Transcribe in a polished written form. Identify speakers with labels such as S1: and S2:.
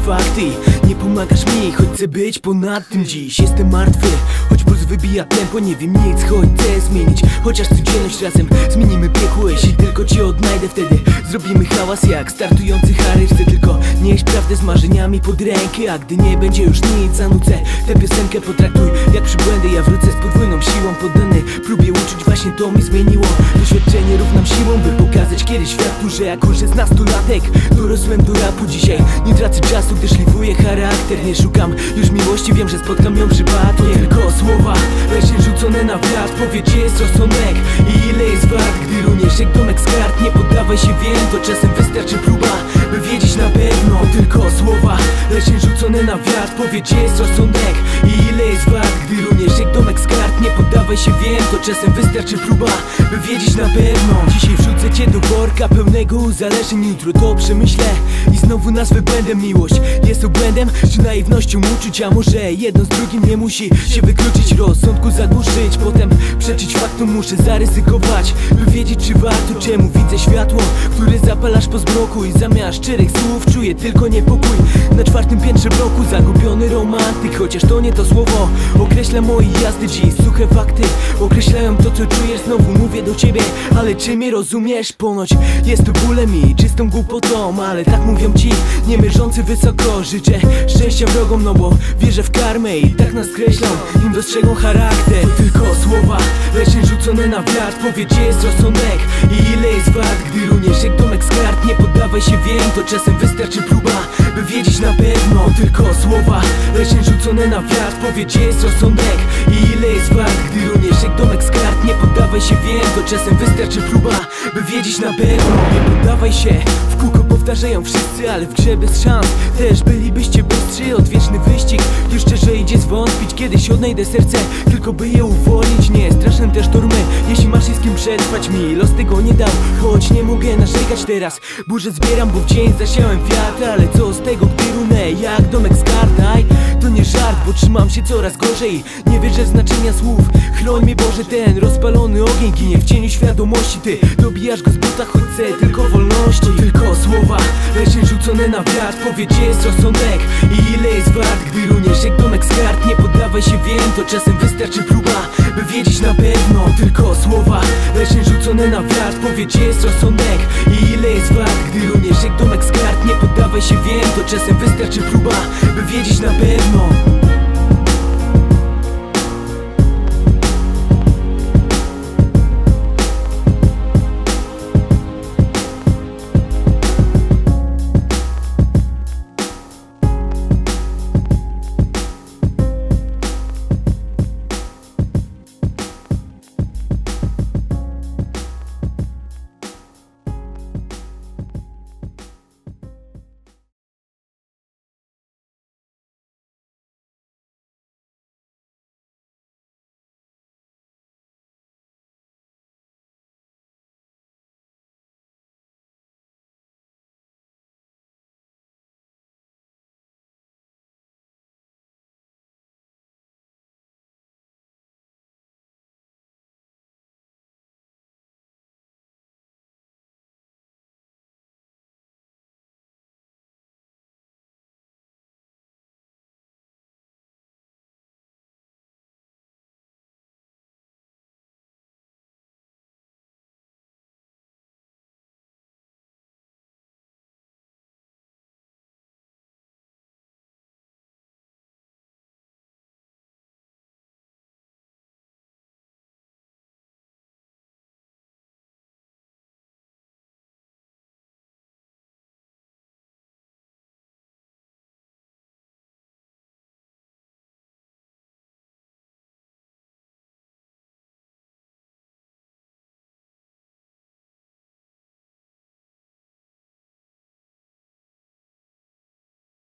S1: fakty. Nie pomagasz mi, choć chcę być ponad tym dziś. Jestem martwy, choć puls wybija tempo. Nie wiem nic, choć chcę zmienić. Chociaż codzienność razem zmienimy piekło. Jeśli tylko cię odnajdę, wtedy zrobimy hałas jak startujący Harry. Chcę tylko nieść prawdę z marzeniami pod rękę. A gdy nie będzie już nic, zanucę tę piosenkę. Potraktuj jak przybłędy, ja wrócę z podwójną siłą. Poddany próbie uczuć, właśnie to mi zmieniło. Doświadczenie równam siłą, by pokazać kiedyś światu, że jako 16-latek dorosłem do rapu. Dzisiaj nie tracę czasu, gdy szlifuję charakter. Nie szukam już miłości, wiem, że spotkam ją przypadkiem. Tylko słowa, lecz nie rzucone na wiatr. Powiedz, gdzie jest rozsądek i ile jest wart. Gdy runiesz jak domek z kart, nie poddawaj się, wiem, to czasem wystarczy próba, by wiedzieć na pewno. Tylko słowa, lecz nie rzucone na wiatr. Powiedz, gdzie jest rozsądek i ile jest wart. Gdy runiesz jak domek z kart, nie poddawaj się, wiem, to czasem wystarczy próba, by wiedzieć na pewno. Dzisiaj wrzucę cię do worka pełnego uzależnień. Jutro to przemyślę i znowu nazwę błędem. Miłość jest obłędem czy naiwnością uczuć, a może jedno z drugim nie musi się wykluczyć. Rozsądku zagłuszyć, potem przeczyć faktom. Muszę zaryzykować, by wiedzieć, czy warto. Czemu widzę światło, które zapalasz po zmroku i zamiast szczerych słów czuję tylko niepokój. Na 4. piętrze bloku zagubiony romantyk, chociaż to nie to słowo określa moje jazdy. Dziś suche fakty określają to, co czujesz. Znowu mówię do ciebie, ale czy mnie rozumiesz? Ponoć jest to bólem i czystą głupotą, ale tak mówią ci nie mierzący wysoko. Życzę szczęścia wrogom, no bo wierzę w karmę i tak nas kreślą, im dostrzegą charakter. To tylko słowa, lecz nie rzucone na wiatr. Powiedz, gdzie jest rozsądek i ile jest wart. Gdy runiesz jak domek z kart, nie poddawaj się, wiem, to czasem wystarczy próba, by wiedzieć na pewno. Tylko słowa, lecz nie rzucone na wiatr. Powiedz, gdzie jest rozsądek i ile jest wart. Gdy runiesz jak domek z kart, nie poddawaj się, wiem, to czasem wystarczy próba, by wiedzieć na pewno. Nie poddawaj się, w kółko powtarzają wszyscy, ale w grze bez szans też bylibyście bystrzy. Odwieczny wyścig, już szczerze idzie zwątpić. Kiedyś odnajdę serce, tylko by je uwolnić. Nie straszne te sztormy, jeśli masz się z kim przetrwać. Mi los tego nie dał, choć nie mogę narzekać teraz. Burzę zbieram, bo w dzień zasiałem wiatr. Ale co z tego, gdy runę jak domek z kart? Aj, to nie żart, bo trzymam się coraz gorzej. Nie wierzę w znaczenia słów, chroń mnie Boże. Ten rozpalony ogień ginie w cieniu świadomości. Ty dobijasz go z buta, choć chcę tylko wolności. Tylko słowa, lecz nie rzucone na wiatr. Powiedz, gdzie jest rozsądek i ile jest wart. Gdy runiesz jak domek z kart, nie poddawaj się, wiem, to czasem wystarczy próba, by wiedzieć na pewno. Tylko słowa, lecz nie rzucone na wiatr. Powiedz, gdzie jest rozsądek i ile jest wart. Gdy runiesz jak domek z kart, nie poddawaj się, wiem, to czasem wystarczy próba, by wiedzieć na pewno.